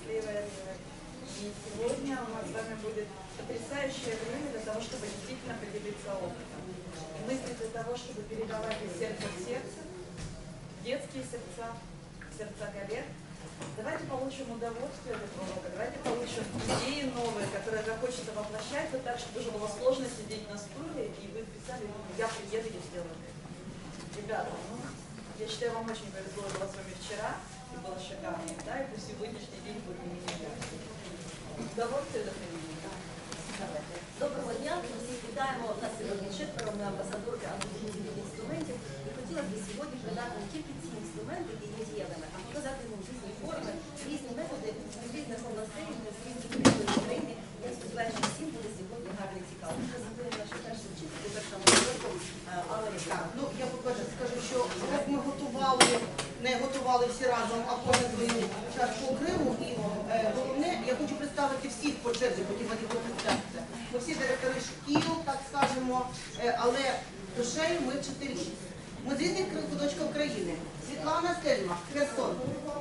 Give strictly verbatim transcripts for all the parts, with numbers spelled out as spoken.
счастливая. И сегодня у нас с вами будет потрясающее время для того, чтобы действительно поделиться опытом. Мысли для того, чтобы передавать из сердца в сердце, детские сердца, сердца коллег. Давайте получим удовольствие от этого урока, давайте получим идеи новые, которые захочется воплощать, вот так, чтобы уже было сложно сидеть на стуле, и вы писали, я приеду и сделаю это. Ребята, ну, я считаю, вам очень повезло, я была с вами вчера, и было шикарно, да, и пусть сегодняшний день будет не меня. Удовольствие до применения. Доброго дня, ми всіх вітаємо. У нас сьогодні четверо, ми амбасадорки антропологічних інструментів. І хотілося б сьогодні передати не тільки ці інструменти, які є дієвими, а показати їм різні форми, різні методи з різних областей, з різних регіонів України. Я сподіваюся, що всім буде сьогодні гарно і цікаво. Ми презентуємо нашу першу вчительку, першу амбасадорку Алла Рівка. Ну, я, по-перше, скажу, що як ми готували, не готували всі разом, а кожен свою чашку окрему. І е, головне, я хочу представити всіх по черзі, потім вони будуть представитися. Ми всі директори шкіл, так скажемо, е, але душею ми вчителі. Ми з різних куточків країни. Світлана Стельмах, Херсон,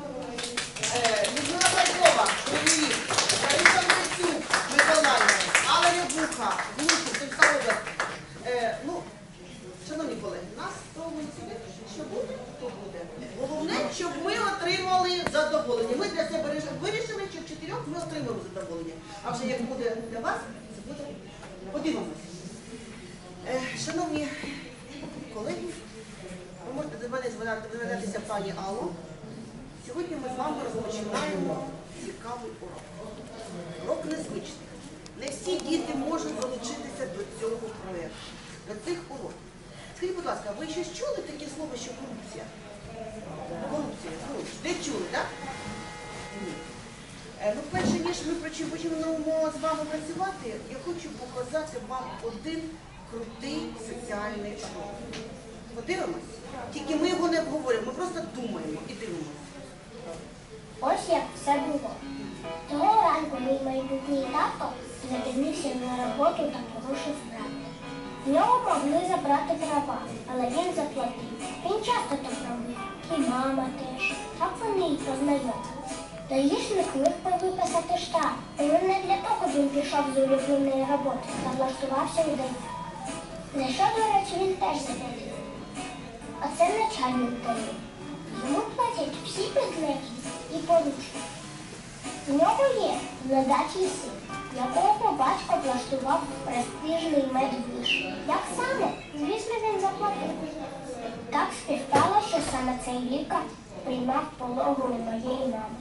е, Людмила Байкова, Кривий Ріг, Лариса Мельцюк, Миколаїв, Алла Рябуха, Глухів, Сумська область. Е, ну, шановні колеги, нас пробують сюди, що буде, то буде. Головне, щоб ми отримали задоволення. Ми для себе вирішили, що в чотирьох ми отримаємо задоволення. А вже як буде для вас, це буде. Подивимося. Е, шановні колеги, ви можете до мене звертатися пані Алло. Сьогодні ми з вами розпочинаємо цікавий урок. Урок незвичний. Не всі діти можуть долучитися до цього проєкту, до цих уроків. Скажіть, будь ласка, ви ще чули таке слово, що корупція? Корупція. Ну, де чули, так? Ні. Е, ну, перше, ніж ми почнемо з вами працювати, я хочу показати вам один крутий соціальний урок. Подивимось? Тільки ми його не обговорюємо, ми просто думаємо і дивимося. Ось як все було. Того ранку мій майбутній тато запізнився на роботу та порушив правила. В нього могли забрати права, але він заплатив. Він часто так робив. І мама теж. Так вони й познайомилися. Даїшник міг виписати штраф, але не для того він пішов з улюбленої роботи та влаштувався у ДАІ. За що, до речі, він теж заплатив. А це начальник ДАІ. Йому платять всі підлеглі і порушники. У нього є владачий син, якого батько влаштував престижний медвиш. Як саме? Звісно, він заплатив. Так співпало, що саме цей лікар приймав пологу у моєї мами.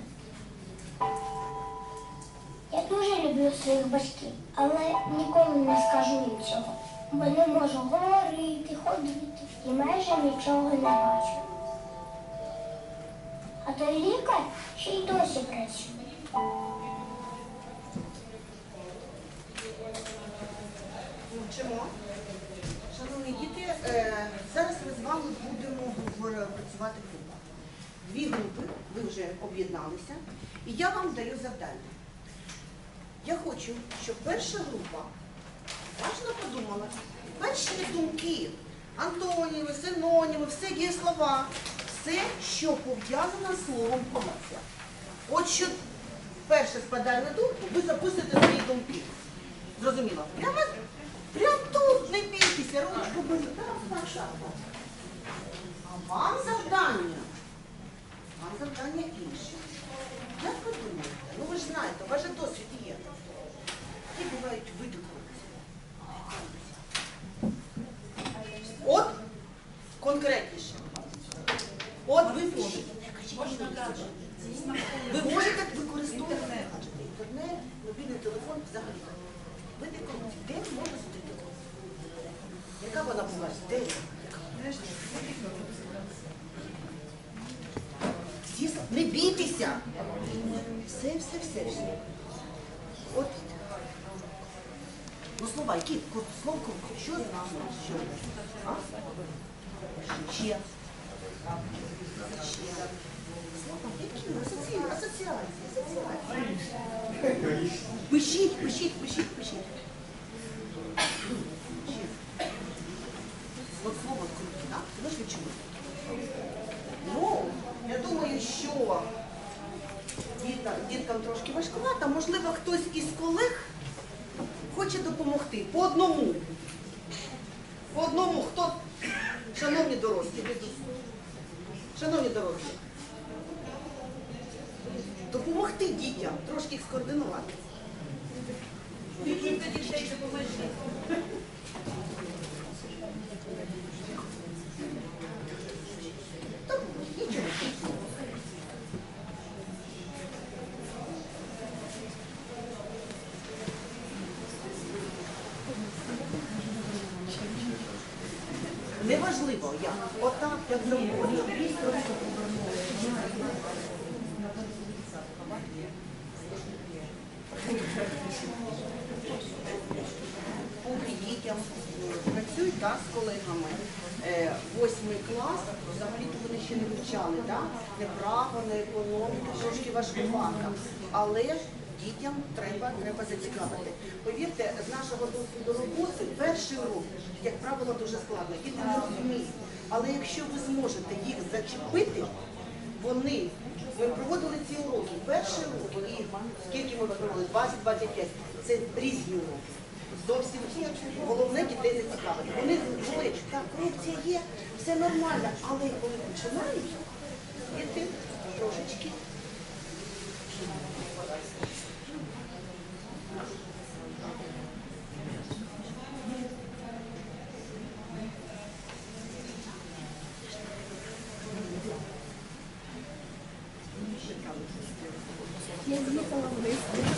Я дуже люблю своїх батьків, але ніколи не скажу їм цього, бо не можу говорити, ходити і майже нічого не бачу. А той лікар ще й досі працює. Вчимо. Шановні діти, е, зараз ми з вами будемо працювати в групах. Дві групи, ви вже об'єдналися, і я вам даю завдання. Я хочу, щоб перша група уважно подумала, перші думки, антоніми, синоніми, все дієслова, все, що пов'язано з словом корупція. От що перше спадає на думку, ви записуєте свої думки. Зрозуміло? Прямо, прямо тут, не бійтеся, ручку беріть. А вам завдання, вам завдання інше. Як ви думаєте? Ну ви ж знаєте, у вас же досвід є. Які бувають види корупції? От, конкретніше. От ви пишете. Ви можете використовувати інтернет, мобільний телефон взагалі. Види корупції. Де можна зустріти корупцію? Яка вона була? Де? Не бійтеся! Все, все, все, все. От. Ну, слова, які? Слово корупція. Що значить? Що? А? Ще. Ще. Слова, які? Асоціації, асоціації, асоціації. Пишіть, пишіть, пишіть, пишіть. От слово корупція, так? Ви ж відчули? Ну, я думаю, що діткам, діткам трошки допомогти. По одному. По одному, хто? Шановні дорослі. Шановні дорослі. Допомогти дітям, трошки їх скоординувати. Підіть до дітей, допоможіть. Так, нічого. Неважливо, як. Отак, як завгодно. Поки дітям працюють так, з колегами. Е, Восьмий клас, взагалі-то вони ще не вивчали, так? Не право, не економіка, трошки важкувато. Але дітям треба, треба зацікавити. Повірте, з нашого досвіду роботи перший урок, як правило, дуже складно. Діти не розуміють. Але якщо ви зможете їх зачепити, вони, ми проводили ці уроки, перший урок, і скільки ми проводили, двадцять-двадцять п'ять, це різні уроки. Зовсім головне дітей зацікавити. Вони говорять, що так, корупція є, все нормально, але коли починають, діти трошечки. Я з'їхала вниз.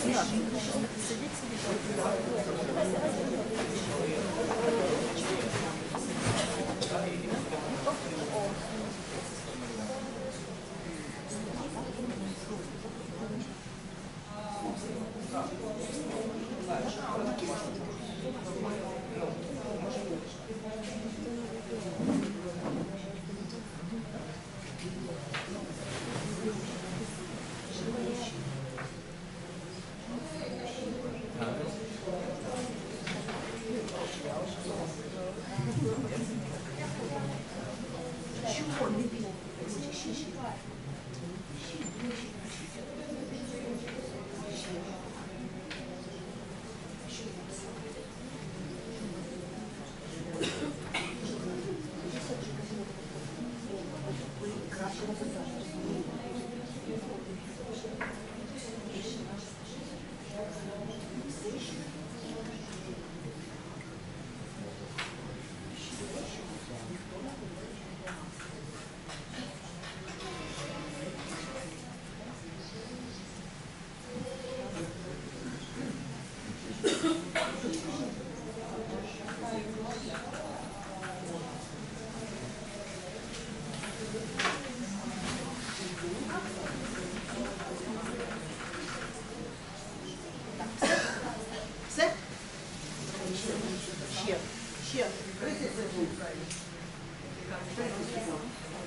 Все? Ще. Ще. тридцять секунд. тридцять секунд.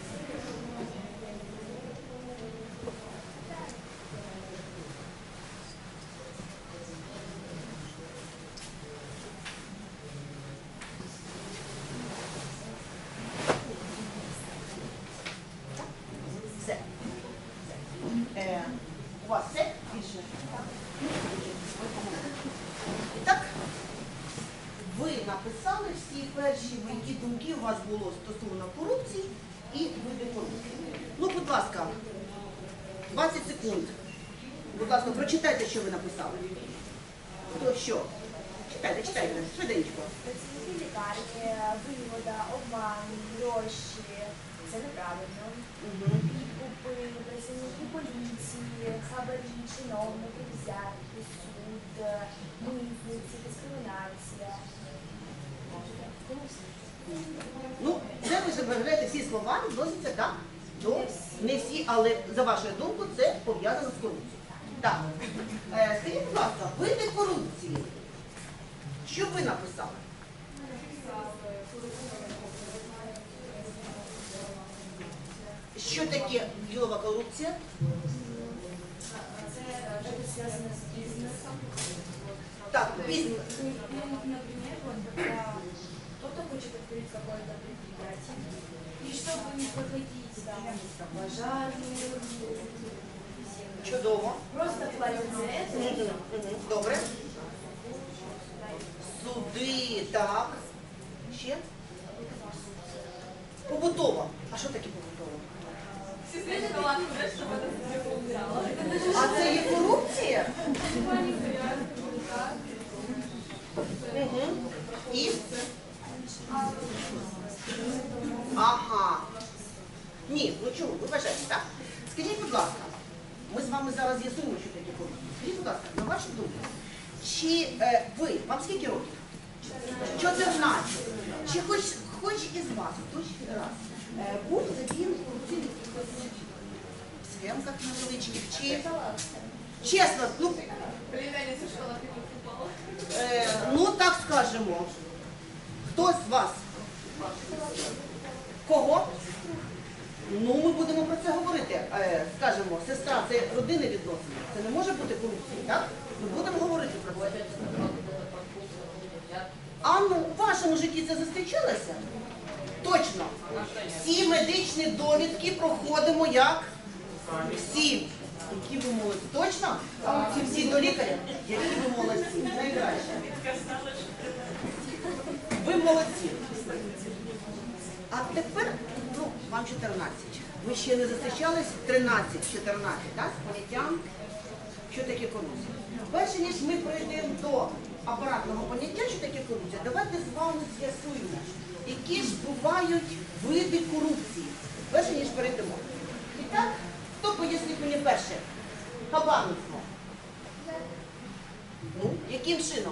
Все. Е, у вас все? Більше? І так, ви написали всі перші, які думки у вас було стосовно корупції і види корупції. Ну, будь ласка, двадцять секунд. Будь ласка, прочитайте, що ви написали. Хто що? Читайте, читайте, швиденько. Працівники лікарні, вигода, обман, гроші – це неправильно. Підкупи, працівники поліції, хабарі, чиновники, взятки, суд, митниці, дискримінація. Ну, це ви забираєте всі слова, відносяться, так? До не всі, але за вашою думкою це пов'язано з корупцією. Так. Е, скажіть, будь ласка, види корупції. Що ви написали? Що таке ділова корупція? Це зв'язано з бізнесом. Так, бізнес. Например, вот когда кто-то хочет открыть какое-то предприятие, и чтобы не подходить там пожарные, Чудово. просто платить за это. Мгм, мгм. Добре. Суди, так. Ще? Побутова. А що таке побутова? А це є корупція? Угу. І? Ага. Ні, ну чому, ви вважаєте, так? Скажіть, будь ласка, ми з вами зараз з'ясуємо, що таке корупція. Скажіть, будь ласка, на вашу думку, чи е, ви, вам скільки років? чотирнадцять. Чи хоч, хоч із вас, хтось раз, е, був задіяний в корупційних схемках невеличких, чи чесно, ну, е, ну так скажемо, хто з вас? Кого? Ну, ми будемо про це говорити. Е, скажемо, сестра, це родинне відносини. Це не може бути корупція, так? Ми будемо говорити про це. А ну, у вашому житті це зустрічалося? Точно. Всі медичні довідки проходимо як? Всі. Які ви молодці. Точно? Ці всі до лікаря? Які ви молодці. Найкраще. Ви молодці. А тепер, ну, вам чотирнадцять. Ви ще не зустрічались тринадцять-чотирнадцять, так? З поняттям, що таке корупція. Перше, ніж ми прийдемо до апаратного поняття, що таке корупція, давайте з вами з'ясуємо, які ж бувають види корупції. Перше, ніж перейдемо. І так, хто пояснить мені перше? Хабарництво. Ну, яким чином?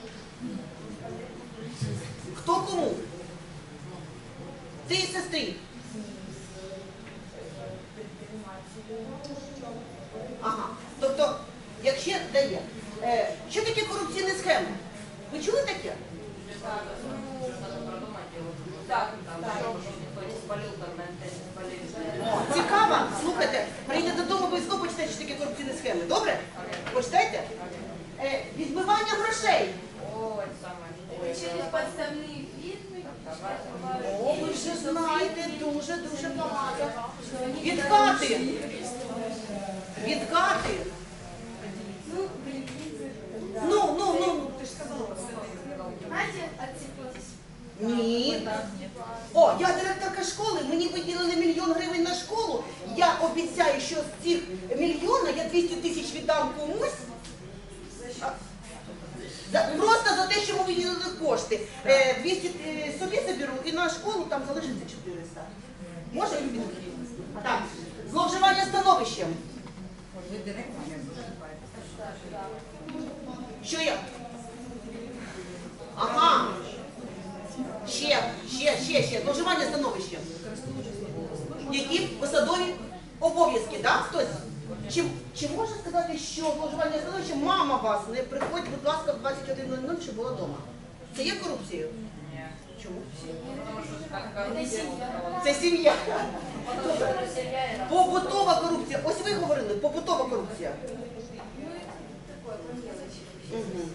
Хто кому? Ти і сестрі. Ага. Тобто, якщо дає. Е, що таке корупційні схеми? Ви чули таке? О, цікаво. Слухайте, прийдете додому, обов'язково почитайте, що таке корупційні схеми. Добре? Почитайте? Е, відмивання грошей. Через подставные фирмы. О, ви вже знаєте дуже-дуже багато. Відкати. Відкати. Ну, ну, ну. Знаете, отсеклось. Ні. О, я директорка школи, мені виділили мільйон гривень на школу. Я обіцяю, що з цих мільйона я двісті тисяч віддам комусь. А, за- Просто за те, що ми виділили кошти. Е, двісті е, собі заберу і на школу там залишиться чотириста. Може? Так. Зловживання становищем. Що я? Ага. Ще, ще, ще, ще. Зловживання становищем. Які посадові обов'язки, так? Хтось? Чи, чи можна сказати, що зловживання становищем мама вас не приходь, будь ласка, в двадцять один нуль нуль, щоб була вдома? Це є корупцією? Чому? Це сім'я. Побутова корупція. Ось ви говорили, побутова корупція. Угу.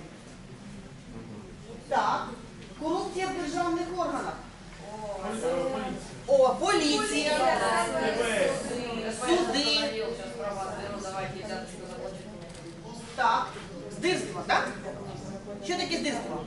Так. Корупція в державних органах. О, поліція, суди. Так. Здирство, так? Що таке здирство?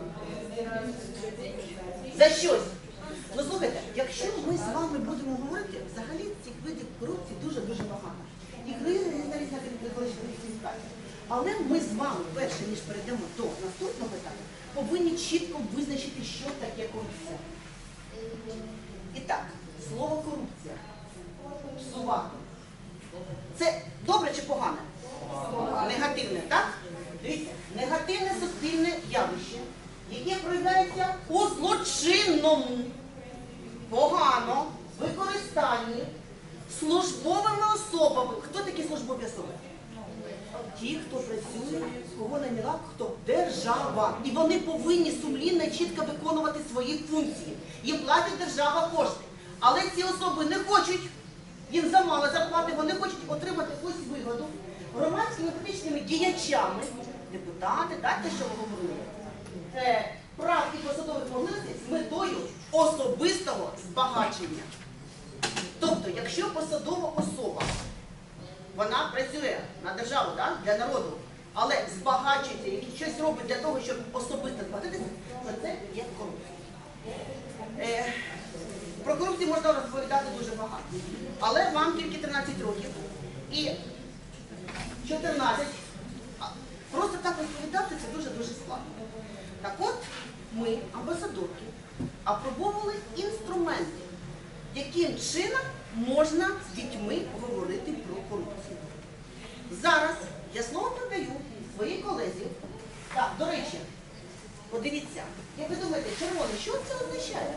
За щось. Ну слухайте, якщо ми з вами будемо говорити, взагалі цих видів корупції дуже-дуже багато. Їх різні навіть на території. Але ми з вами, перше, ніж перейдемо до наступного питання, повинні чітко визначити, що таке корупція. І так, слово корупція. Псувати. Це добре чи погане? Негативне, так? Дивіться, негативне суспільне явище, яке проявляється у злочинному, погано, використанні службовими особами. Хто такі службові особи? Ті, хто працює, кого найняла, хто? Держава. І вони повинні сумлінно і чітко виконувати свої функції. Їм платить держава кошти. Але ці особи не хочуть, їм замало зарплати, вони хочуть отримати якусь вигоду громадськими політичними діячами, депутати, так, те, що ви говорили, е, прав і посадових можливостей з метою особистого збагачення. Тобто, якщо посадова особа, вона працює на державу, так, для народу, але збагачується, який щось робить для того, щоб особисто збагатитися, то це є корупція. Е, про корупцію можна розповідати дуже багато. Але вам тільки тринадцять років і чотирнадцять. Просто так розповідати це дуже-дуже складно. Так от, ми, амбасадорки, апробовували інструменти, яким чином можна з дітьми говорити про корупцію. Зараз я слово передаю своїй колезі. Так, до речі, подивіться, як ви думаєте, червоне, що це означає?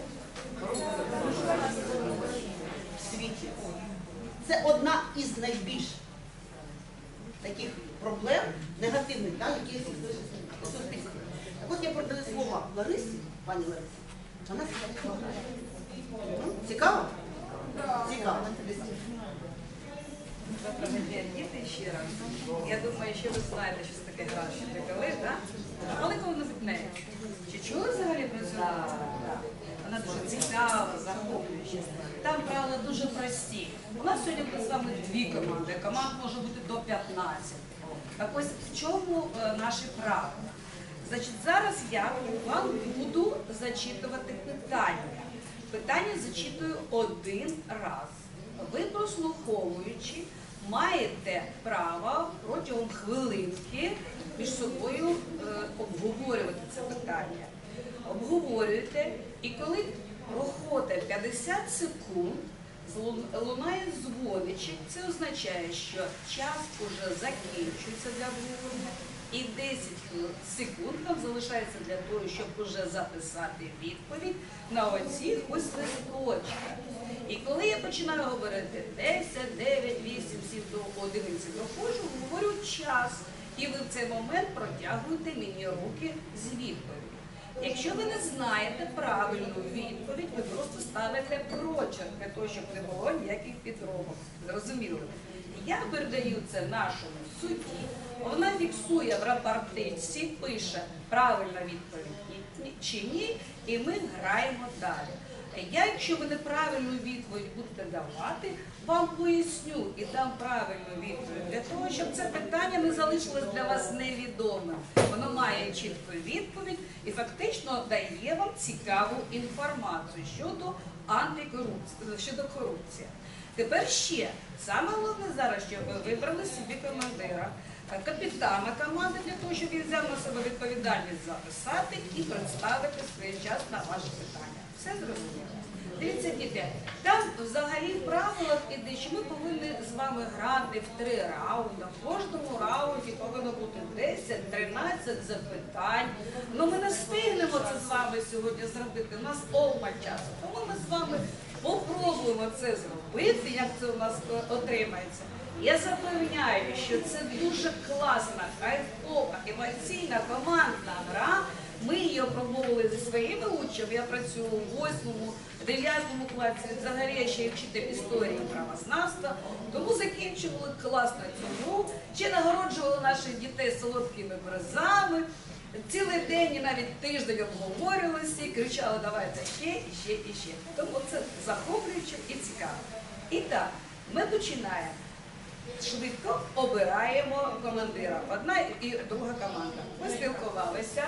В світі. Це одна із найбільш таких проблем, негативних, так, які є у суспільстві. Так от я передаю слово Ларисі, пані Ларисі. Вона цікаво. Цікаво? Цікаво. Доброго дня, діти, ще раз. Я думаю, що ви знаєте, що це таке гра, що таке коли, так? Але коли-небудь нею. Чи чули взагалі про цю гру? Вона дуже цікава, захоплююча. Там правила дуже прості. У нас сьогодні буде з вами дві команди, команд може бути до п'ятнадцяти. Так ось в чому е, наші правила? Значить, зараз я вам буду зачитувати питання. Питання зачитую один раз. Ви, прослуховуючи, маєте право протягом хвилинки між собою е, обговорювати це питання. Обговорюєте, і коли проходить п'ятдесят секунд, лунає дзвоничок, це означає, що час уже закінчується для обговорення, і десять секунд вам залишається для того, щоб уже записати відповідь на оці ось листочках. І коли я починаю говорити десять, дев'ять, вісім, сім до одиниці доходжу, говорю час, і ви в цей момент протягуєте мені руки з відповіддю. Якщо ви не знаєте правильну відповідь, ви просто ставите прочерк для того, щоб не було ніяких підробок. Зрозуміло? Я передаю це нашому судді, вона фіксує в рапортичці, пише правильна відповідь чи ні, і ми граємо далі. Я, якщо ви неправильну відповідь будете давати, вам поясню і дам правильну відповідь для того, щоб це питання не залишилось для вас невідомим. Воно має чітку відповідь і фактично дає вам цікаву інформацію щодо антикорупції, щодо корупції. Тепер ще, саме головне зараз, щоб ви вибрали собі командира, капітана команди, для того, щоб він взяв на себе відповідальність записати і представити своєчасно ваше питання. Все зрозуміло? Дивіться, діти, там взагалі в правилах іде, що ми повинні з вами грати в три раунди. В кожному раунді повинно бути десять-тринадцять запитань. Ну ми не встигнемо це з вами сьогодні зробити, у нас обмаль часу. Тому ми з вами попробуємо це зробити, як це у нас отримається. Я запевняю, що це дуже класна, кайфова, емоційна, командна гра. Ми її опробовували зі своїми учнями, я працюю у восьмому, дев'ятому класі, взагалі я ще й вчитель історії і правознавства, тому закінчували класно цю гру, ще нагороджували наших дітей солодкими призами, цілий день і навіть тиждень обговорювалися і кричали, давайте ще, і ще, і ще. Тому це захоплююче і цікаво. І так, ми починаємо. Швидко обираємо командира. Одна і друга команда. Ми спілкувалися.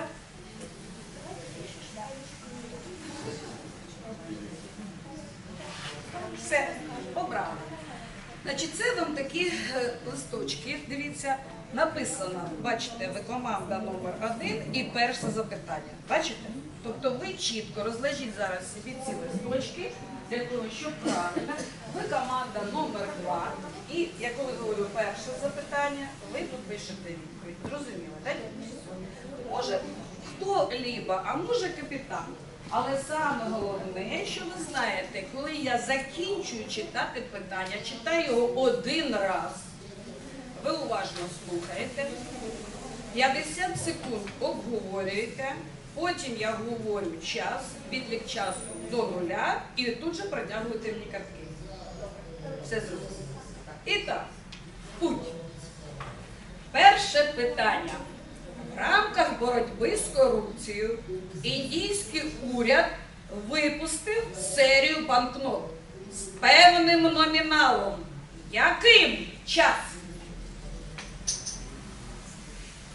Все, обрали. Значить, це вам такі листочки, дивіться, написано, бачите, ви команда номер один і перше запитання. Бачите? Тобто ви чітко розложіть зараз собі ці листочки, для того, щоб правильно, ви команда номер два, і я коли говорю перше запитання, ви тут пишете відповідь. Зрозуміло, так? Може хто-либо, а може капітан. Але саме головне, що ви знаєте, коли я закінчую читати питання, читаю його один раз, ви уважно слухаєте, п'ятдесят секунд обговорюєте, потім я говорю час, відлік часу до нуля, і тут же протягуєте мені картки. Все зрозуміло. І так, путь. Перше питання. В рамках боротьби з корупцією індійський уряд випустив серію банкнот з певним номіналом. Яким? Час.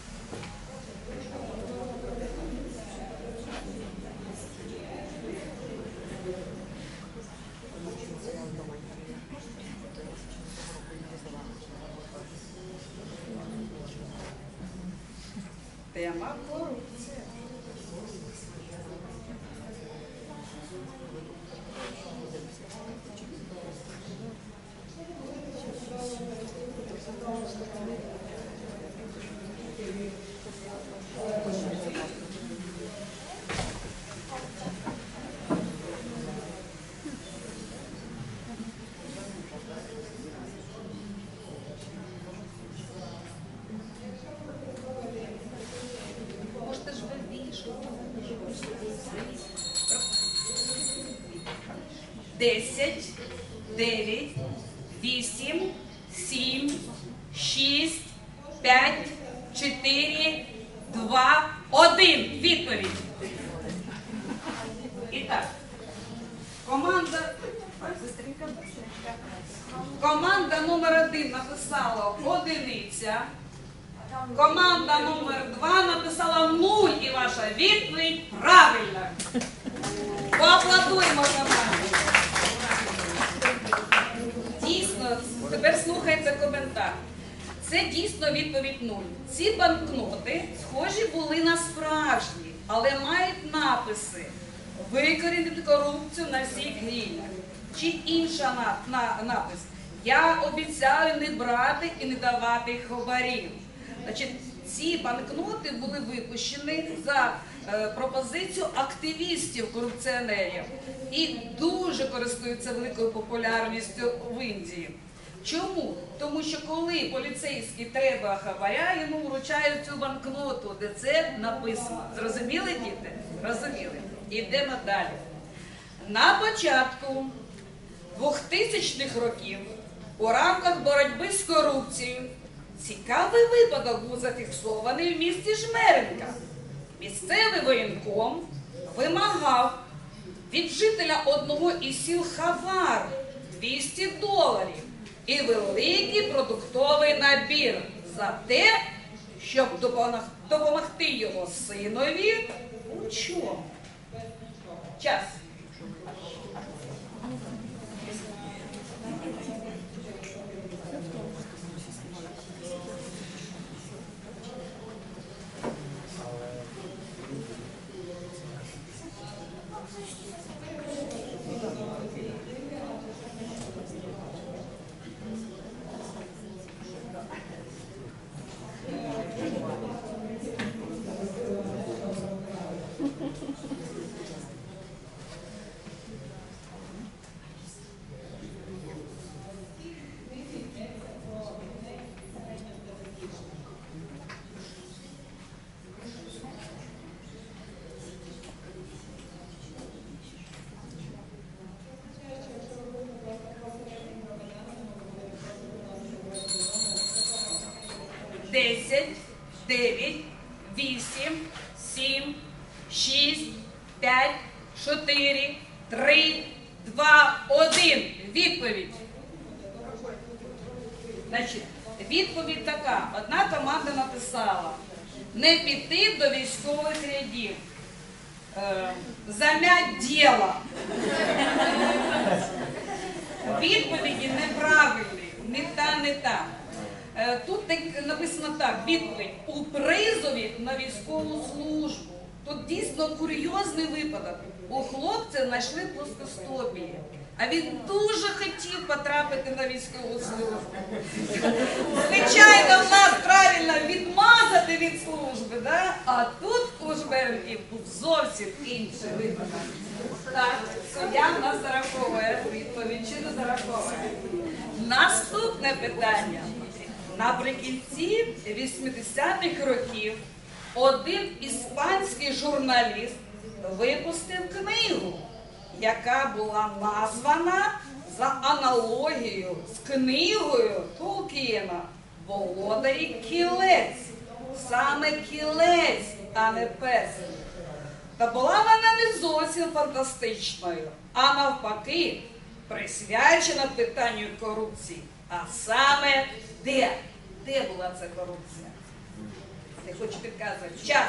проблема корупція. Можете ж ви більше. Десять, дев'ять, вісім, сім, шість, п'ять, чотири, два, один. Відповідь. І так. Команда. Ой, быстренько, быстренько. Команда номер один написала одиниця. Команда номер два написала нуль. І ваша відповідь правильна. Поаплодуємо команді. Дійсно, тепер слухайте коментар. Це дійсно відповідь нуль. Ці банкноти схожі були на справжні, але мають написи «Викорінити корупцію на всіх рівнях». Чи інша на, на, напис «Я обіцяю не брати і не давати хабарів». Значить, ці банкноти були випущені за е, пропозицію активістів-корупціонерів і дуже користуються великою популярністю в Індії. Чому? Тому що коли поліцейський треба хабаря, йому вручають цю банкноту, де це написано. Зрозуміли, діти? Розуміли. Ідемо далі. На початку двохтисячних років у рамках боротьби з корупцією цікавий випадок був зафіксований в місті Жмеринка. Місцевий воєнком вимагав від жителя одного із сіл хабар двісті доларів і великий продуктовий набір за те, щоб допомогти його синові у чому? Час. Десять, дев'ять, вісім, сім, шість, п'ять, чотири, три, два, один. Відповідь. Значить, відповідь така. Одна команда написала: не піти до військових рядів. Е, замять діло. Відповіді неправильні. Не та, не та. Тут написано так, відповідь: у призові на військову службу. Тут дійсно курйозний випадок. У хлопця знайшли плоскостопії, а він дуже хотів потрапити на військову службу. Звичайно, в нас правильно відмазати від служби, да? А тут у Жмеринків був зовсім інший випадок. Так, суддя в нас зараховує відповідь, чи не зараховує. Наступне питання. Наприкінці вісімдесятих років один іспанський журналіст випустив книгу, яка була названа за аналогією з книгою Толкіна «Володарі кілець». Саме кілець, а не песень. Та була вона не зовсім фантастичною, а навпаки присвячена питанню корупції. А саме де? Де була ця корупція? Я хочу підказувати. Час.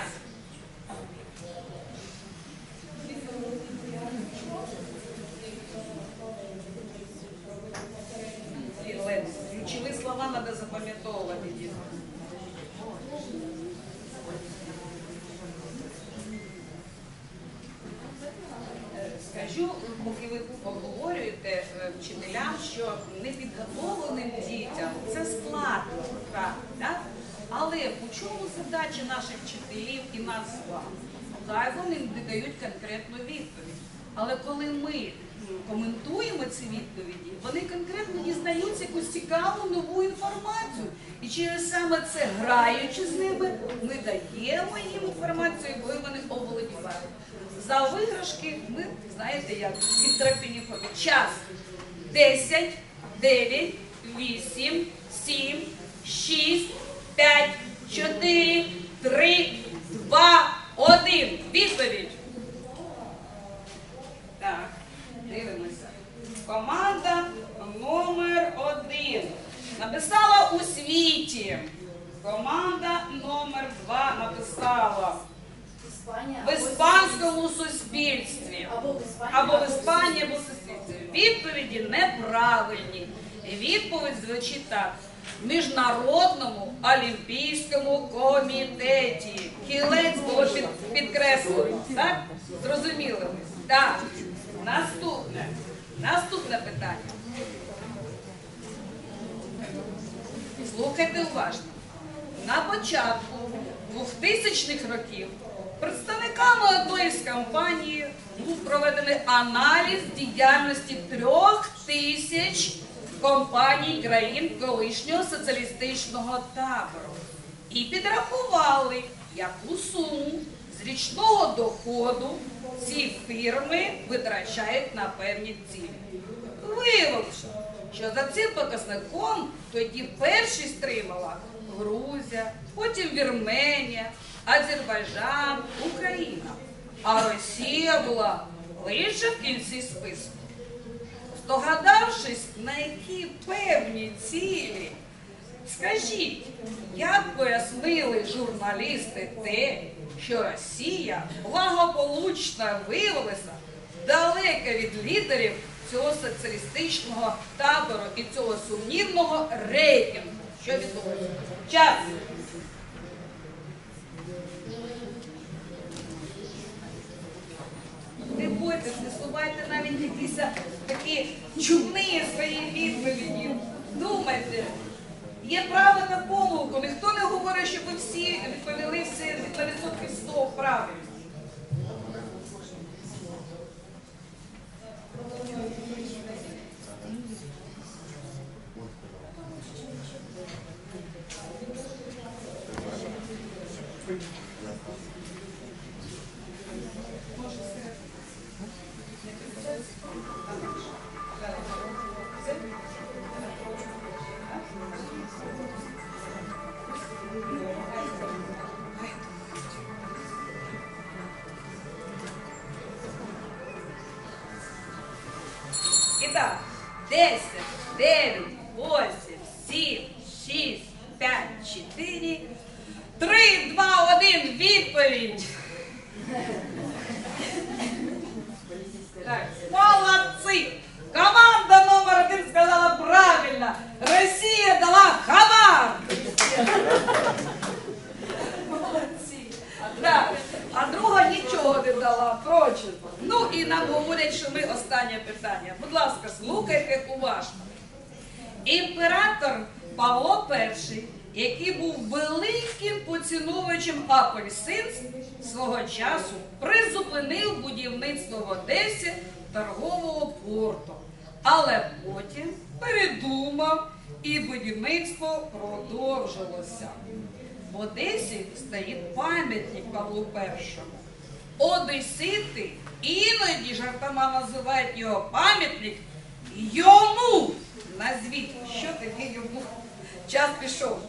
Ключові слова треба запам'ятовувати. кажу, поки ви обговорюєте е, вчителям, що непідготовленим дітям це складно, правда, так? Але у чому задача наших вчителів і нас з вами? Хай вони не дають конкретну відповідь. Але коли ми коментуємо ці відповіді, вони конкретно дізнаються якусь цікаву нову інформацію. І через саме це, граючи з ними, ми даємо їм інформацію, якою вони оволодівають. За виграшки ми, знаєте як, від Трапінікові. Час десять, дев'ять, вісім, сім, шість, п'ять, чотири, три, два, один. Відповідь. Так, дивимося. Команда номер один написала у світі. Команда номер два написала Іспанія в іспанському суспільстві. або в Іспанії, Або в Іспанії, або в суспільстві. Відповіді неправильні. Відповідь звучить так. В Міжнародному олімпійському комітеті. Кілець було під, підкреслено. Так? Зрозуміли? Так. Наступне. Наступне питання. Слухайте уважно. На початку двохтисячних років представниками одної з компаній був проведений аналіз діяльності трьох тисяч компаній країн колишнього соціалістичного табору. І підрахували, яку суму з річного доходу ці фірми витрачають на певні цілі. Виявилося, що за цим показником тоді першість стримала Грузія, потім Вірменія, Азербайджан, Україна. А Росія була лише в кінці списку. Здогадавшись, на які певні цілі, скажіть, як пояснили журналісти те, що Росія благополучно виявилася далеко від лідерів цього соціалістичного табору і цього сумнівного рейтингу? Що відбулося? Час! Не бойтесь, не слухайте навіть якісь такі чудні свої відповіді. Думайте, є право на помилку. Ніхто не говорить, щоб ви всі відповіли все на відсотків сто правильно. І так, десять, дев'ять, вісім, сім, шість, п'ять, чотири, три, два, один, відповідь. Так, молодці! Команда номер один сказала правильно. Росія дала хабар. Молодці. Так, а друга нічого не дала, прочим. Ну і нам говорять, що ми останнє питання. Будь ласка, слухайте уважно. Імператор Павло І, який був великим поціновувачем апельсин, свого часу призупинив будівництво в Одесі торгового порту. Але потім передумав і будівництво продовжилося. В Одесі стоїть пам'ятник Павлу І. Одесити іноді жартома називають його пам'ятник йому. Назвіть, що таке йому. Час пішов.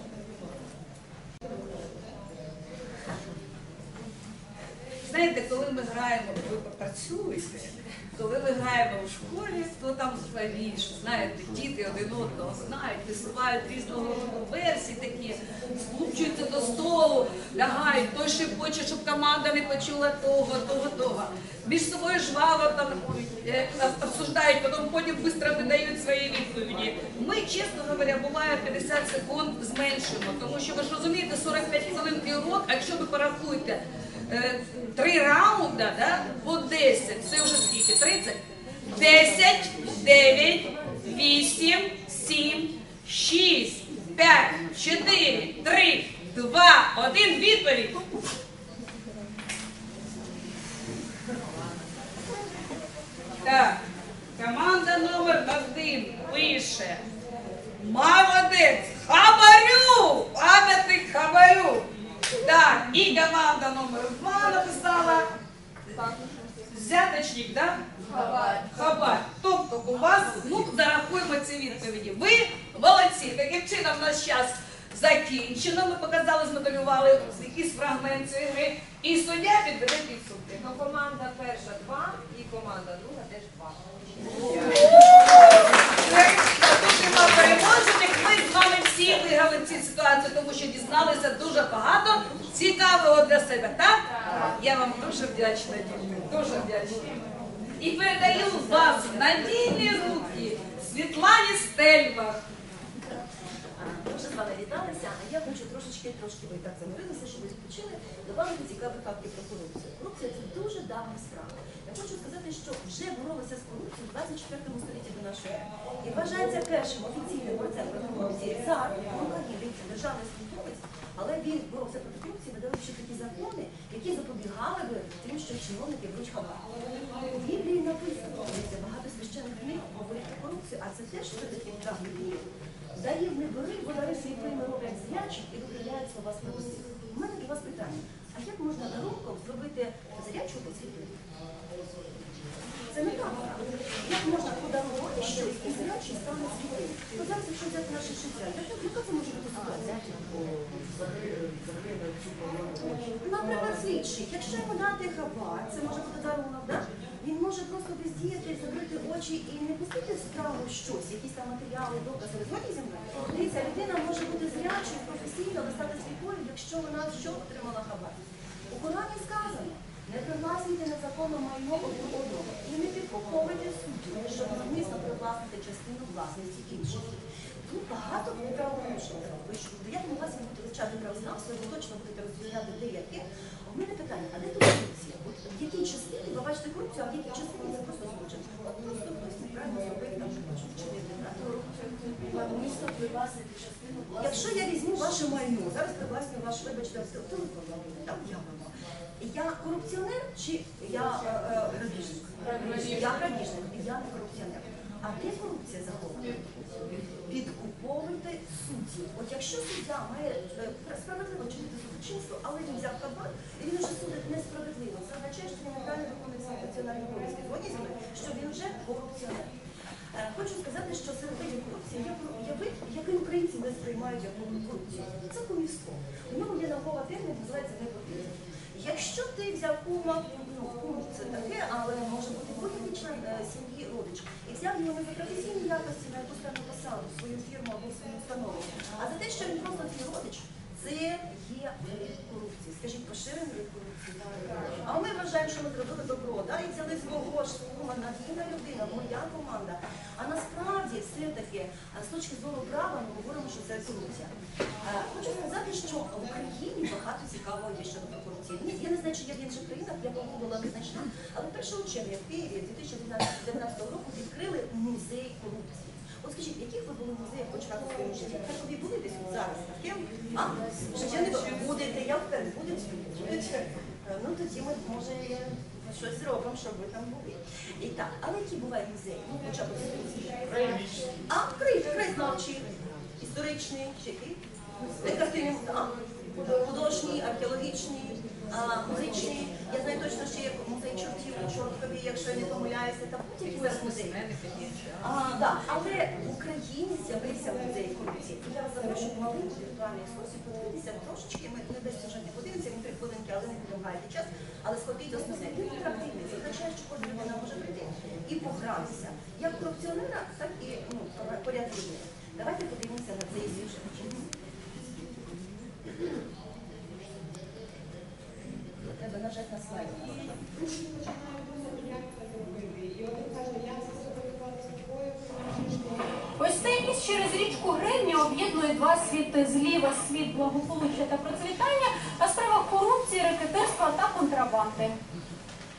Знаєте, коли ми граємо, ви працюєте, коли ми граємо в школі, то там славіше, знаєте, діти один одного знають, висувають різного роду версії такі, скупчуються до столу, лягають, той шепоче, щоб команда не почула того, того, того. Між собою жваво там е, обсуждають, потім потім швидко видають свої відповіді. Ми, чесно говоря, буває п'ятдесят секунд зменшуємо, тому що ви ж розумієте, сорок п'ять хвилин і урок, а якщо ви порахуєте, Три раунди, сюди, да? По десять. Це вже скільки? тридцять? десять, дев'ять, вісім, сім, шість, п'ять, чотири, три, два, один. Відповідь. Так, команда номер один пише. Молодець! Хабарю! Пам'ятник Хабарю! Так, і команда номер два написала. Взяточник, да? Хабар. Хабар. Тобто у вас, ну, зарахуємо ці відповіді. Ви молодці. Таким чином у нас час закінчено. Ми показали, змоделювали якийсь фрагмент цієї гри. І суддя підведе підсумки. Ну, команда перша два і команда друга теж два. Тут нема переможених. Ми з вами всі виграли в цій ситуації, тому що дізналися дуже багато цікавого для себе, так? Я вам дуже вдячна, дітки. Дуже вдячна. І передаю вас в надійні руки Світлані Стельмах. Ми вже з вами віталися, а я хочу трошечки, трошки ви так замирилися, щоб ви відпочили, добавити цікавих фактів про корупцію. Корупція – це дуже давня справа. Я хочу сказати, що вже боролися з корупцією в двадцять четвертому столітті до нашої ери. І вважається першим офіційним борцем проти корупції цар України, державний службовець, але він боровся проти корупції, видали ще такі закони, які запобігали би тим, що чиновники беруть хабар. У Біблії написано, що багато священних книг говорять про корупцію, а це теж все-таки правда Біблії. Даїв не бери, бо дари світлими роблять зрячих і виправляють слова справості. У мене до вас питання, а як можна дарунком зробити зрячого світлим? Це не так. Як можна подарувати щось і зрячий стане світлим? То зараз, якщо взяти наше життя, яка це може бути ситуація? Наприклад, слідчий. Якщо йому дати хабар, це може бути дарунок, так? Він може просто бездіяти, закрити очі і не пустити в справу щось, якісь там матеріали, докази. Згодні зі мною? Дивіться, людина може бути зрячою, професійно, стати світлою, якщо вона що отримала хабар. У Корані сказано, не привласнюйте незаконно майно одне одного і не підкуповуйте суддю, щоб навмисно привласнити частину власності інших. Тут багато правопорушень. Ви що в дев'ятому класі будете вивчати правознавство, ви точно будете розповідати деякі. У мене питання, а де тут корупція? От в якій частині ви бачите корупцію, а в якій частині це просто злочин? От просто хтось неправильно зробив, там щось вчинити. Місто привласнити частину власності. Якщо я візьму ваше майно, зараз привласню ваш, вибачте, телефон, там явно. Я корупціонер чи я грабіжник? Я грабіжник, я не корупціонер. А де корупція захована? Підкуповуйте судді. От якщо суддя має справедливо чинити судочинство, але він взяв хабар, і він вже судить несправедливо, це означає, що він неправильно виконує свої національні обов'язки. Згодні зі мною, що він вже корупціонер. Хочу сказати, що серед видів корупції є вид, який українці не сприймають як корупцію. Це кумівство. У ньому є наукова термін, називається непотизм. Якщо ти взяв кума, ну, кум це таке, але може бути будь-який член сім'ї родич, і взяв його не за професійні якості на якусь певну посаду, свою фірму або свою установу, а за те, що він просто твій родич, це є вид корупції. Скажіть, поширений вид корупції. А ми вважаємо, що ми зробили добро, да? І взяли свого ж кума, надійна людина, моя команда. А насправді, все-таки, з точки зору права, ми говоримо, що це корупція. Хочу сказати, що в Україні багато цікавого є щодо корупції. Я не знаю, чи є в інших країнах, я погуглила, не знайшла, але першого червня в Києві дві тисячі дев'ятнадцятого року відкрили музей корупції. От скажіть, в яких ви були музеях хоч раз у своєму житті? Так ви були десь от зараз? Таке? А? Життя не будете, я впевнена, будете? Будете? Ну тоді ми, може, щось зробимо, щоб ви там були. І так, але які бувають музеї? Ну, хоча б історичні. А, краєзнавчий, історичний, ще який? Декоративний, художній, археологічний, музичний. Я знаю точно, що є музей чортів у Чорткові, якщо я не помиляюся, там будь-які зараз музеї. Але в Україні з'явився музей корупції. Я вас запрошую в маленьку віртуальну екскурсію, подивитися трошечки, ми не десь вже не подивимося, він три хвилинки, але не підлягайте час, але схопіть основне. Він інтерактивний, це означає, що кожна людина може прийти і погратися. Як корупціонера, так і ну, порядливого. Давайте подивимося на цей сюжет. Треба нажати на слайд. Ось цей міст через річку Гребня об'єднує два світи. Зліва світ благополуччя та процвітання, а справа корупції, рекетерства та контрабанди.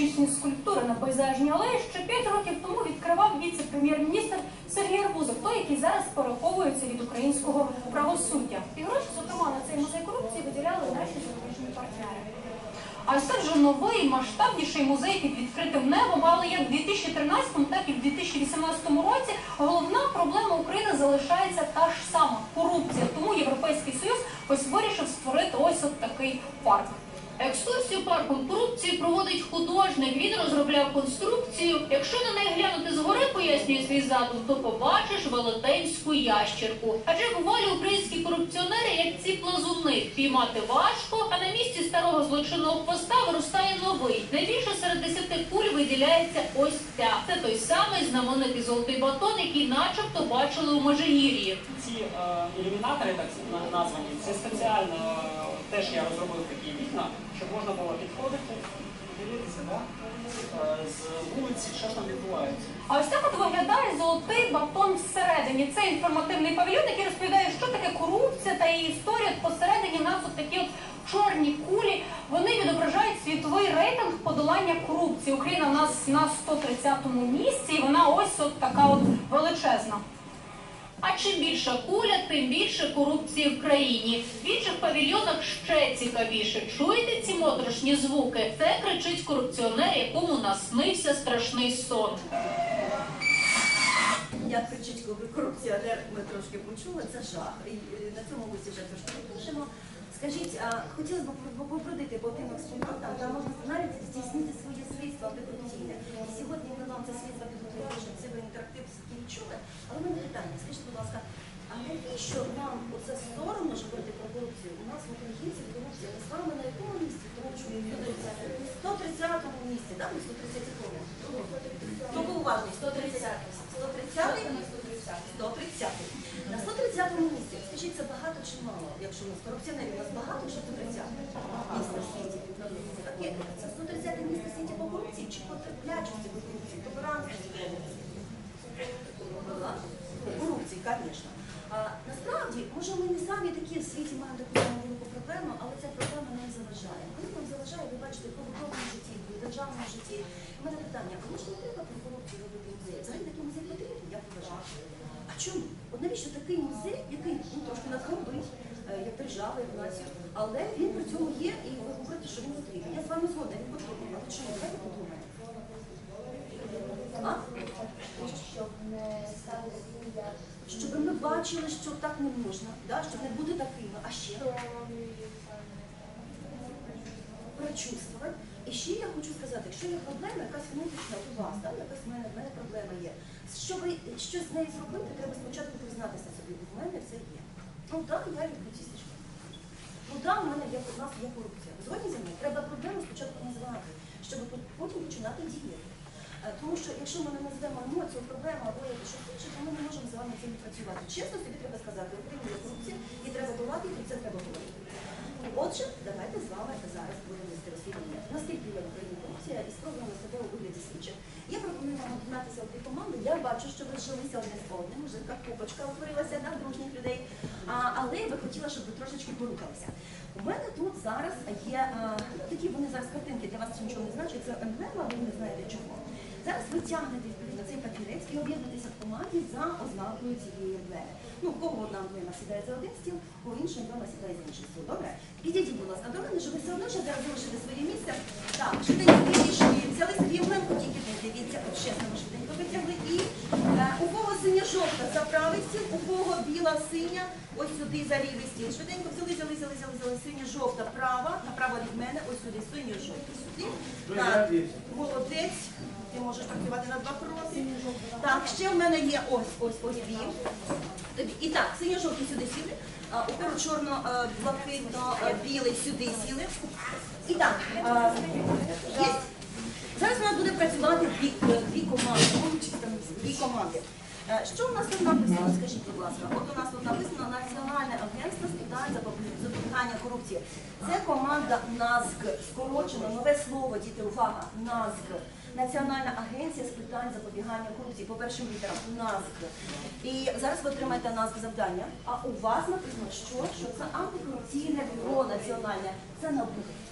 героїчні скульптури на пейзажній алеї ще п'ять років тому відкривав віце-прем'єр-міністр Сергій Арбузов, той, який зараз переховується від українського правосуддя. І гроші, зокрема, на цей музей корупції виділяли наші зарубіжні партнери. А це вже новий, масштабніший музей під відкритим небом, але як в дві тисячі тринадцятому, так і в дві тисячі вісімнадцятому році головна проблема України залишається та ж сама – корупція. Тому Європейський Союз ось вирішив створити ось от такий парк. Екскурсію парком корупції проводить художник. Він розробляв конструкцію. Якщо на неї глянути згори, пояснює свій задум, то побачиш велетенську ящерку. Адже бувалі українські корупціонери, як ці плазуни, піймати важко, а на місці старого злочинного хвоста виростає новий. Найбільше серед десяти куль виділяється ось ця. Це той самий знаменитий золотий батон, який начебто бачили у Межигір'ї. Ці е, ілюмінатори, так названі, це спеціально е, теж я розробив такі вікна, щоб можна було підходити, дивитися, да? е, з вулиці, що ж там відбувається. А ось так от виглядає золотий батон всередині. Це інформативний павільйон, який розповідає, що таке корупція та її історія. Посередині в нас от такі от чорні кулі. Вони відображають світовий рейтинг подолання корупції. Україна в нас на сто тридцятому місці, і вона ось от така от величезна. А чим більша куля, тим більше корупції в країні. В інших павільйонах ще цікавіше. Чуєте ці моторошні звуки? Це кричить корупціонер, якому наснився страшний сон. Як кричить корупціонер, ми трошки почули, це жах. І на цьому ми вже трошки пишемо. Скажіть, а хотілося б попрудити по тим експонатам, там можна навіть здійснити своє слідство антикорупційне. І сьогодні ми вам це слідство підготуємо, це ви інтерактив все чули. Але в мене питання, скажіть, будь ласка, а навіщо нам оце соромно ж говорити про корупцію? У нас в українців корупція, ми з вами на якому місці? Тому що в сто тридцятому місці, так? сто тридцятому. Хто був уважний? сто тридцятий. сто тридцятий? сто тридцятий. На сто тридцятому місці, скажіть, це багато чи мало? Якщо у нас корупціонерів, у нас багато чи сто тридцяте місце в світі? Таке, це сто тридцяте місце в світі по корупції чи по терплячості по корупції, по баранстві? Корупції, звісно. А насправді, може, ми не самі такі в світі маємо таку саму велику проблему, але ця проблема нам заважає. Коли нам заважає, ви бачите, в побутовому житті, в державному житті. У мене питання, а може не треба про корупцію робити музей? Взагалі такий музей потрібен, як вважаю. А чому? От навіщо такий музей, який ну, трошки надробить, як держава, як націю, але він при цьому є, і ви говорите, що він потрібен. Я з вами згодна, він потрібен. Але чому? Давайте подумаємо. А? Щоб ми бачили, що так не можна, да? Щоб не бути такими, а ще прочувствувати. І ще я хочу сказати, якщо є проблема, якась внутрішня у вас, да? Якась в мене, в мене проблема є. Щоб щось з нею зробити, треба спочатку признатися собі, у мене це є. Ну так, я люблю ці стежки. Ну так, у мене є, у нас є корупція. Згодні зі мною? Треба проблему спочатку назвати, щоб потім починати діяти. Тому що якщо ми не назвемо емоцію, проблему або щось інше, то ми не можемо з вами цим працювати. Чесно собі треба сказати, в Україні є корупція, і треба долати, і про це треба говорити. Отже, давайте з вами зараз будемо вести розслідування. Наскільки є в Україні корупція і спробуємо себе у вигляді слідчих. Я пропоную вам об'єднатися у дві команди. Я бачу, що ви зжилися одне з одним, вже така купочка утворилася на дружніх людей. А, але я би хотіла, щоб ви трошечки порухалися. У мене тут зараз є а, такі вони зараз картинки, для вас це нічого не значить, це емблема, ви не знаєте чого. Зараз ви тягнете відповідно цей папірець і об'єднуєтеся в команді за ознакою цієї емблеми. Ну, у кого одна емблема сідає за один стіл, у іншого емблема сідає за інший стіл. Добре? Підійдіть, будь ласка, до мене, щоб ви все одно ще зараз залишите своє місце. Так, швиденько підійшли, взяли собі емблемку, тільки не дивіться, от чесно, ми швиденько витягли. І е, у кого синя-жовта за правий стіл, у кого біла-синя, ось сюди за лівий стіл. Швиденько взяли, взяли, взяли, взяли, взяли, синя-жовта права, направо від мене, ось сюди, синю-жовту сюди. Так, молодець. Ти можеш працювати на два кроки. Так, ще в мене є ось, ось, ось дві. І так, синьо-жовті сюди сіли, у кого чорно-блакитно-білий сюди сіли. І так, є. Зараз у нас буде працювати дві, дві команди. Дві команди. Що у нас тут написано, скажіть, будь ласка? От у нас тут написано Національне агентство з питань запобігання корупції. Це команда НАЗК, скорочено, нове слово, діти, увага, НАЗК. Національна агенція з питань запобігання корупції, по першим літерам, НАЗК. І зараз ви отримаєте НАЗК завдання, а у вас написано, що, що це антикорупційне бюро національне, це НАБУ.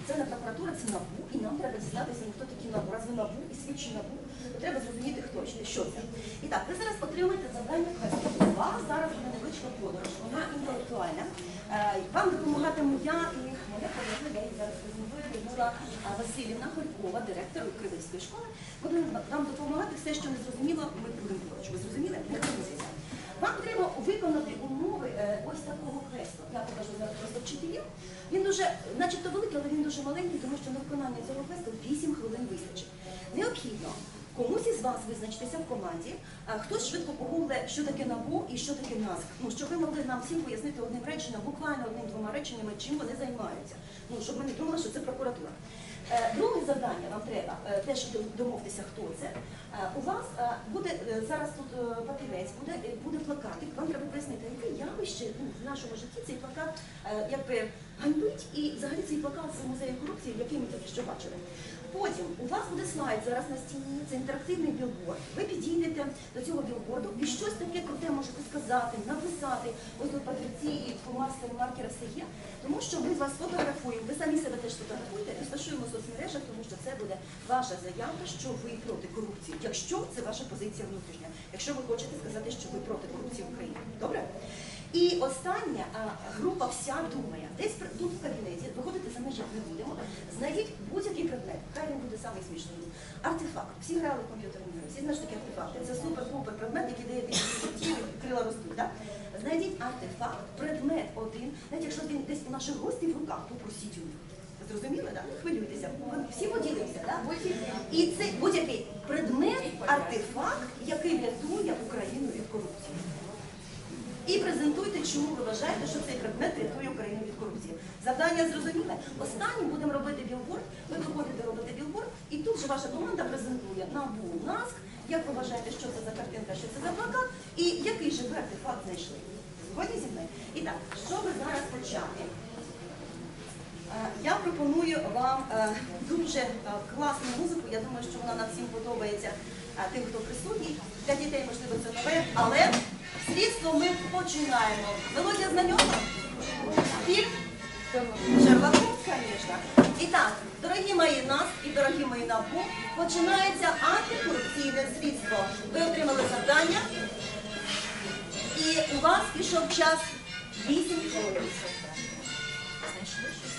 Це не прокуратура, це НАБУ, і нам треба дізнатися, хто такі НАБУ. Раз ви НАБУ і слідчі НАБУ, то треба зрозуміти, хто що це. І так, ви зараз отримуєте завдання квесту. У вас зараз буде невеличка подорож, вона інтелектуальна. Вам допомагатиму я і моя колега, я її зараз презентую, Людмила Василівна Хорькова, директор Кривицької школи. Будемо вам допомагати все, що не зрозуміло, ми будемо поруч. Ви зрозуміли? Не хвилюйтеся. Вам треба виконати умови е, ось такого квесту. Я покажу зараз просто вчителів. Він дуже, начебто великий, але він дуже маленький, тому що на виконання цього квесту вісім хвилин вистачить. Необхідно комусь із вас визначитися в команді, а хтось швидко погугле, що таке НАБУ і що таке НАСК. Ну, щоб ви могли нам всім пояснити одним реченням, буквально одним-двома реченнями, чим вони займаються. Ну, щоб ми не думали, що це прокуратура. Друге завдання вам треба, теж домовтеся, хто це. У вас буде, зараз тут папірець, буде, буде плакатик, вам треба пояснити, яке явище ну, в нашому житті цей плакат якби ганьбить, і взагалі цей плакат з музею корупції, який ми тільки що бачили. Потім у вас буде слайд зараз на стіні, це інтерактивний білборд. Ви підійдете до цього білборду і щось таке круте можете сказати, написати. Ось тут папірці і фломастери, маркери все є. Тому що ми вас фотографуємо, ви самі себе теж фотографуєте, розташуємо в соцмережах, тому що це буде ваша заявка, що ви проти корупції. Якщо це ваша позиція внутрішня, якщо ви хочете сказати, що ви проти корупції в Україні. Добре? І остання а, група вся думає, десь тут в кабінеті, виходити за межі не будемо, знайдіть будь-який предмет, хай він буде самий смішний. Артефакт. Всі грали в комп'ютерні гри, всі знають, що таке артефакти. Це супер-пупер предмет, який дає більше життів, крила ростуть. Да? Знайдіть артефакт, предмет один, навіть якщо він десь у наших гостей в руках, попросіть у них. Зрозуміли, да? Не хвилюйтеся. Всі поділимося, да? І це будь-який предмет, артефакт, який рятує Україну від корупції. І презентуйте, чому ви вважаєте, що цей предмет рятує Україну від корупції. Завдання зрозуміле. Останнім будемо робити білборд, ви виходите робити білборд, і тут же ваша команда презентує НАБУ, НАСК, як ви вважаєте, що це за картинка, що це за плакат, і який же ви артефакт знайшли. Згодні зі мною? І так, що ви зараз почати? Я пропоную вам дуже класну музику, я думаю, що вона нам всім подобається тим, хто присутній. Для дітей, можливо, це нове, але слідство ми починаємо. Мелодія знайома? Фільм? Шерлок Холмс, звісно. І так, дорогі мої НАСК і дорогі мої НАБУ, починається антикорупційне слідство. Ви отримали завдання, і у вас пішов час вісім хвилин. Знайшли щось?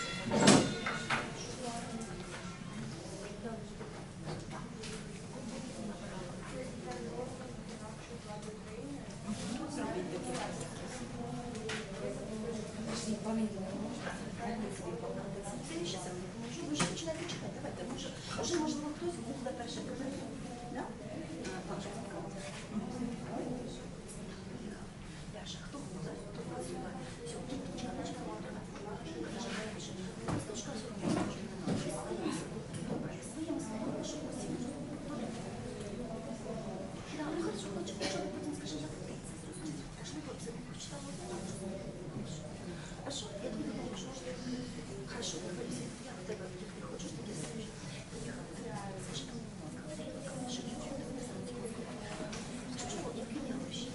Ви вже починаєте читати, давайте, може, вже, можливо, хтось гугле перший предмет. Да? Даша, хто гугле? Хто працює? Все, тут чекай, добре, своїми словами, що усі. Добре. Так, ну хорошо, якщо ви потім скажете, як ти це зрозумієш. Аж ми це прочитали. Хорошо, я думаю, що ж ти. Хорошо, я боюся, я в тебе, як ти хочеш, таке скажи. Поїхали. Скажи, будь ласка, що я хочу написати? Чого, яке явище?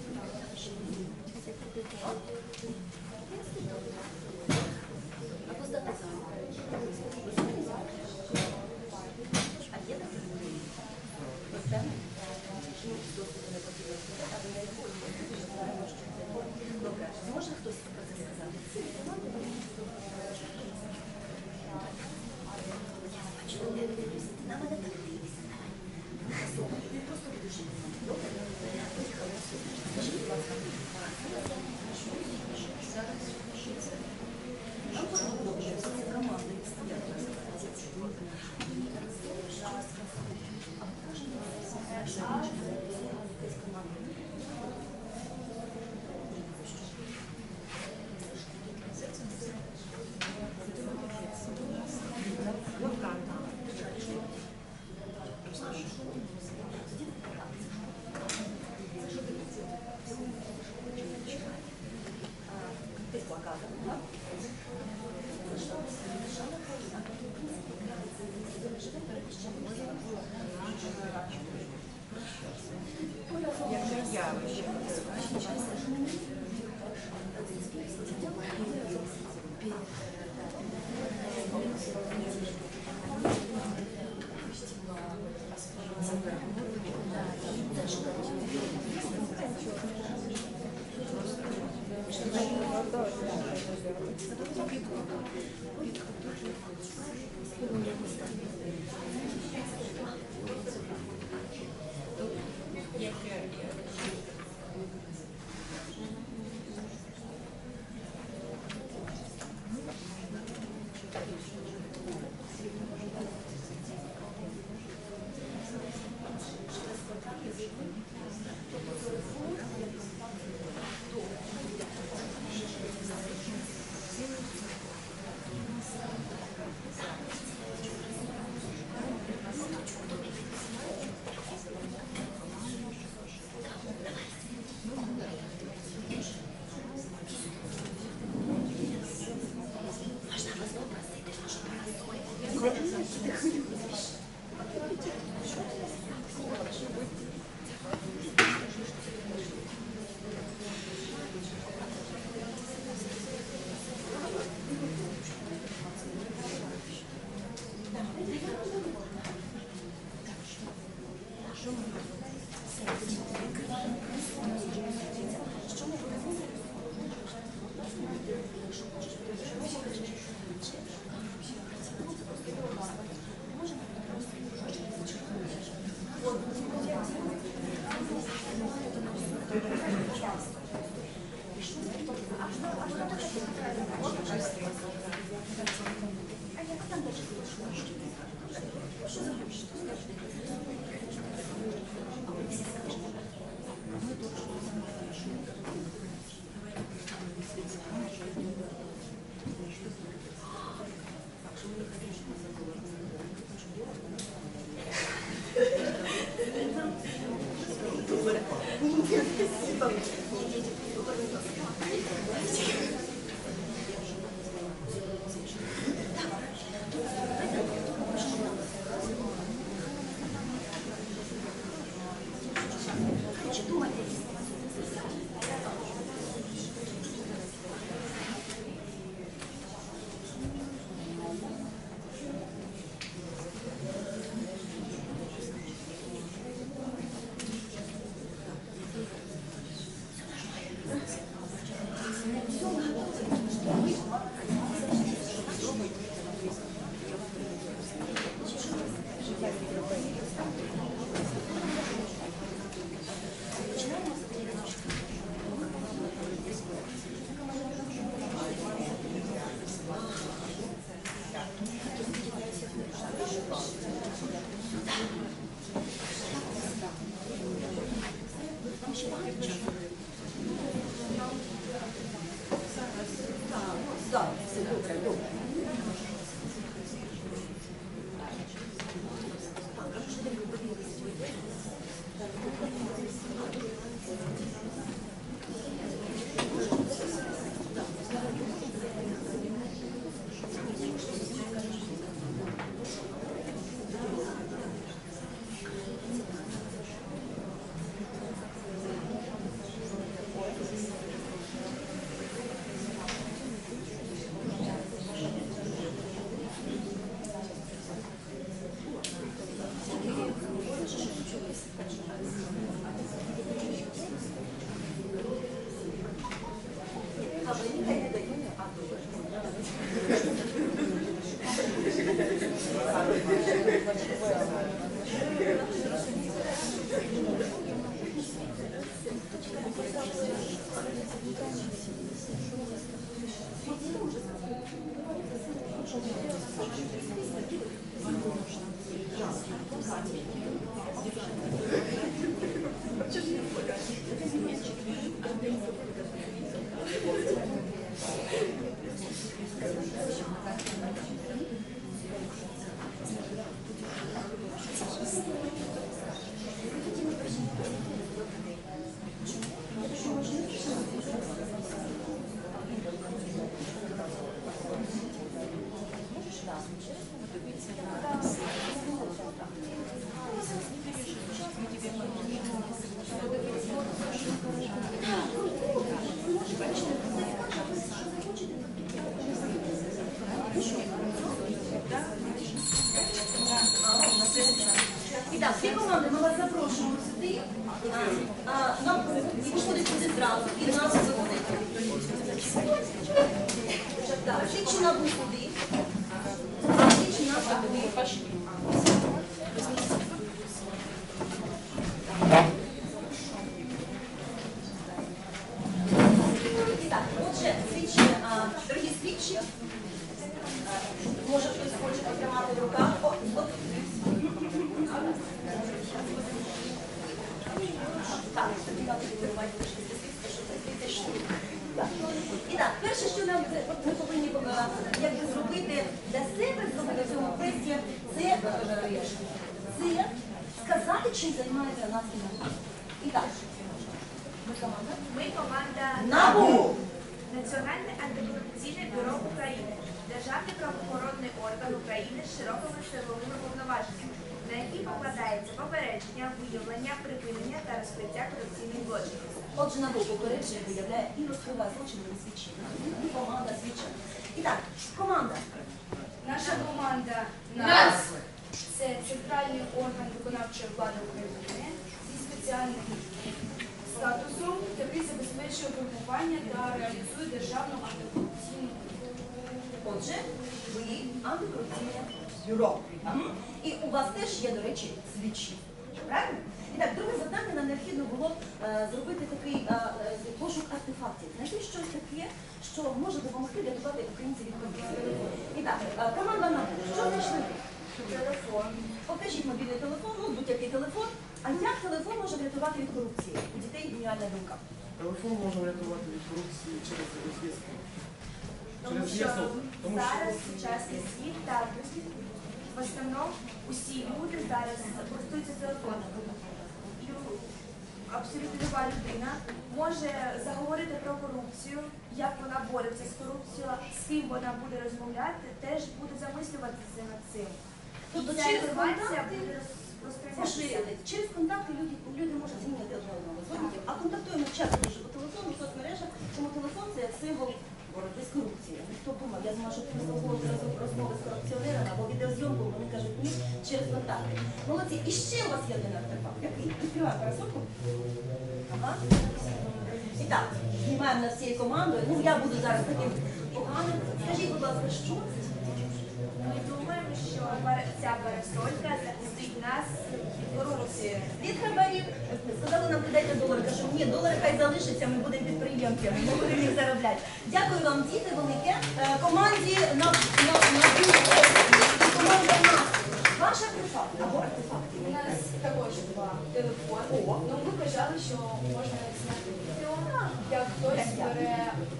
Або здати замок. А є таке? Ось так? Ну, досить не потрібно сказати, але я його знаємо, що це. Добре, може хтось про це сказати? Я бачу, не дивлюся, ти на мене так дивишся. Давай, ти просто будеш жити. Добре? Поїхали. Скажи, будь ласка, зараз що це? Нам подобається, це команда, як стоять, розказати. А покажи, що якась команда. Як явище. І так, всі команди, ми вас запрошуємо сюди. А, а, нам підходить сюди зразу і нас виводить. Так, слідчі набу сюди. Слідчі набу сюди. І так, отже, слідчі, а, дорогі слідчі, може хтось хоче потримати в руках. О, от. Так, тоді треба відкривати трошки слідство, щоб закрити штук. І так, перше, що нам ми повинні якби, зробити для себе, зробити в цьому квесті, це, це сказати, чим займається наш НАБУ. І так, ми команда. Ми команда НАБУ. Національне антикорупційне бюро України, державний правоохоронний орган України з широкими силовими повноваженнями, на які покладається попередження, виявлення, припинення та розкриття корупційних злочинів. Отже, НАБУ попереджує, виявляє і розкриває злочини і свідчить. І команда свідчить. І так, команда. Наша команда НАС – це центральний орган виконавчої влади України зі спеціальним статусом, який забезпечує формування та реалізує державну антикорупційну політику. Отже, ви антикорупційне бюро. І у вас теж є, до речі, слідчі. Правильно? І так, друге завдання нам необхідно було е, зробити такий е, е, пошук артефактів. Знайти щось таке, що може допомогти рятувати українців від корупції. І так, е, команда НАБУ. Що знайшли? Телефон. Покажіть мобільний телефон, ну будь-який телефон. А як телефон може врятувати від корупції? У дітей геніальна думка. Телефон може врятувати від корупції через зв'язки. Тому що зараз сучасний світ та в основному усі люди зараз користуються телефоном. Абсолютно люба людина може заговорити про корупцію, як вона бореться з корупцією, з ким вона буде розмовляти, теж буде замислюватися над цим. Тобто Ця через інформація контакти буде розпространятися. поширяти. Через контакти люди, люди можуть змінити одне одного зворотів, а контактуємо часто дуже по телефону, в соцмережах, тому телефон це як символ боротьби з корупцією. Хто думав, я зможу висловлювати розмови з корупціонерами або відеозйомку, вони кажуть ні, через контакти. Молодці. І ще у вас є один артефакт. Який? Відкриваємо парасольку. Ага. І так, знімаємо над всією командою. Ну, я буду зараз таким поганим. Скажіть, будь ласка, що це? Ми думаємо, що пар- ця парасолька захистить нас від корупції. Від хабарів. Сказали нам, дайте долари. Кажу, ні, долари хай залишаться, ми будемо підприємцями, ми будемо їх заробляти. Дякую вам, діти велике. Е, Команді на, на, на, і команда НАС. Ваш артефакт або артефакти. У нас також два телефони. Ну, ми бажали, що можна зняти відео, як хтось бере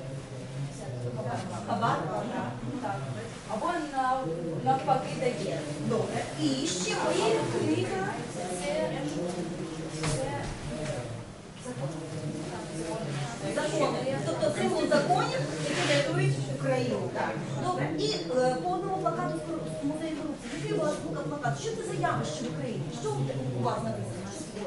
Хабар? так, або нав- навпаки дає. Добре. І ще І мої книга – це, це закони. Тобто символ законів, які рятують Україну. Так. Добре. І е, по одному плакату з кору- з музею корупції. Який у вас був плакат? Що це за явище в Україні? Що у вас написано? Що це?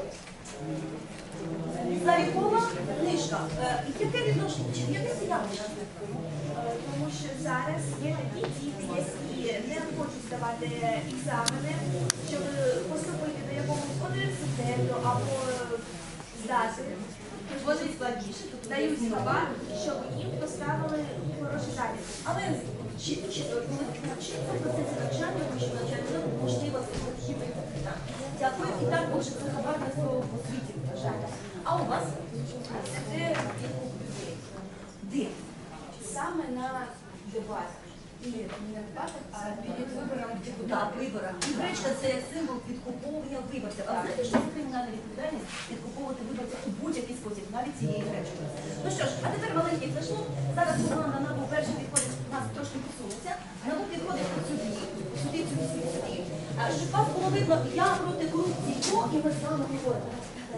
Зарікова книжка. Е, Яке відношення? Чи яке це явище? тому що зараз є такі діти, які не хочуть здавати екзамени, щоб поступити до якогось університету або здати. Вони складніше, дають слова, щоб їм поставили хороші заміри. Але чи, чи, коли чи в процесі навчання, тому що навчання можливо хіба. Дякую. І так, більше це хабар на слово по світі вважання. А у вас? Це Де? саме на дебатах. І не на дебатах, а перед вибором депутатів. Так, виборах. І гречка це як символ підкуповування виборців. А знаєте, що це кримінальна відповідальність підкуповувати виборців у будь-який спосіб, навіть цієї гречкою. Ну що ж, а тепер маленький флешмоб. Зараз команда НАБУ перший підходить, у нас трошки посунеться. НАБУ підходить от сюди, сюди, сюди, сюди, сюди. А щоб вас було видно, я проти корупції, то і ми з вами говоримо.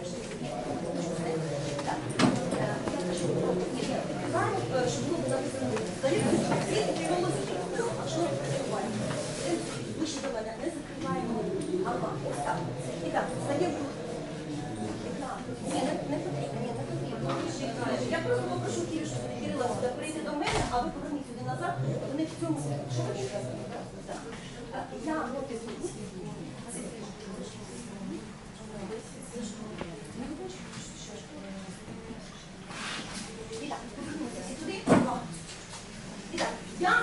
Так. Я кажу, ні, ні, відкриваємо, щоб було написано. Всі голоси. А що закриваємо? Вище до мене не закриваємо. Ага, ось так. І так, стаємо тут. Ні, не, не потрібно, ні, не потрібно. Я просто попрошу Кирилла, Кирила сюди прийти до мене, а ви поверніть сюди назад. Вони в цьому, що ви сказали, так? Я ноти тут. І так, повернемося всі туди. І так, я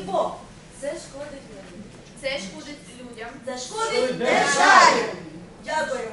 бо Це шкодить людям. Це шкодить людям. це шкодить державі. Дякую.